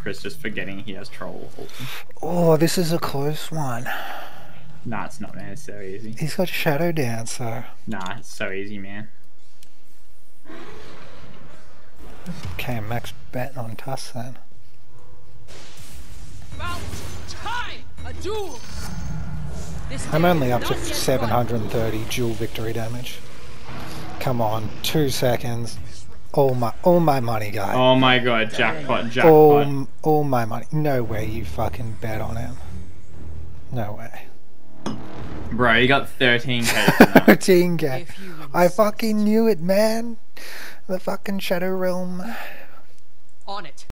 Chris just forgetting he has troll. Oh, this is a close one. Nah, it's not, man. It's so easy. He's got Shadow Dancer. Nah, it's so easy, man. Okay, max bet on Tusk then. About time! A duel! I'm only up to 730 dual victory damage. Come on, 2 seconds. All my money, guy. Oh my god, jackpot, jackpot. All my money. No way you fucking bet on him. No way. Bro, you got 13k. 13k. I fucking knew it, man. The fucking Shadow Realm. On it.